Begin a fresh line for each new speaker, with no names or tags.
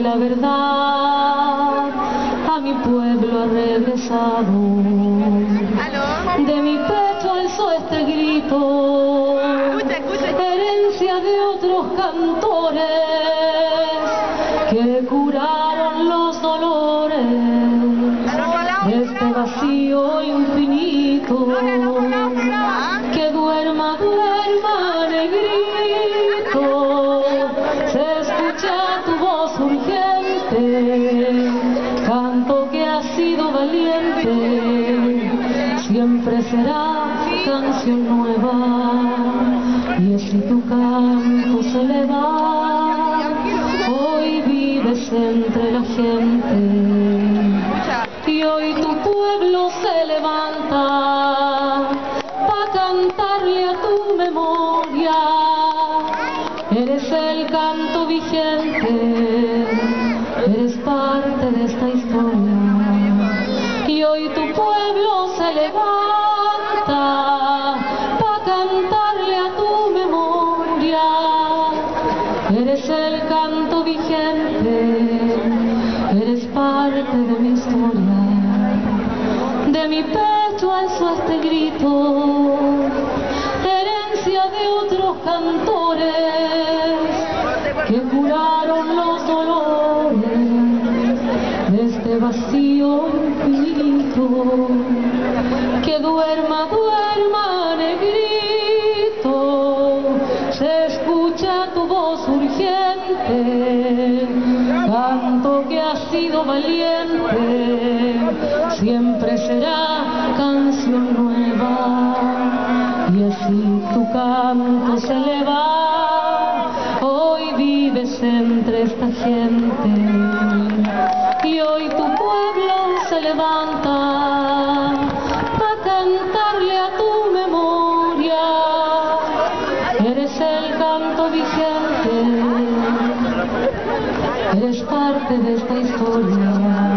la verdad a mi pueblo ha regresado. De mi pecho alzó este grito, herencia de otros cantores que curaron los dolores de este vacío infinito. Que duerma, duerma, negrito, se escucha tu voz urgente, canto que ha sido valiente, siempre será canción nueva. Y así tu canto se eleva, hoy vives entre la gente, y hoy tu pueblo se levanta para cantarle a tu memoria. Eres el canto vigente, eres parte de esta historia, y hoy tu pueblo se levanta para cantarle a tu memoria. Eres el canto vigente, eres parte de mi historia. De mi pecho alzo este grito, herencia de otros cantores que curaron los dolores de este vacío infinito. Que duerma, duerma, negrito, se escucha tu voz urgente, canto que ha sido valiente, siempre será canción nueva. Y así tu canto se eleva, hoy vives entre esta gente, y hoy tu pueblo se levanta para cantarle a tu memoria. Eres el canto vigente, eres parte de esta historia.